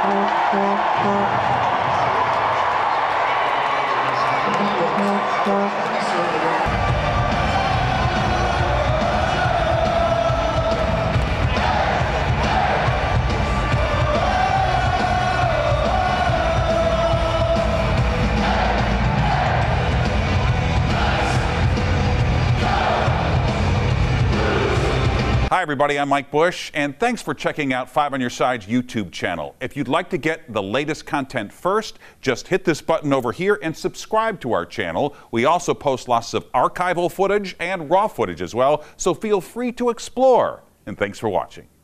Hi everybody, I'm Mike Bush, and thanks for checking out 5 on Your Side's YouTube channel. If you'd like to get the latest content first, just hit this button over here and subscribe to our channel. We also post lots of archival footage and raw footage as well, so feel free to explore. And thanks for watching.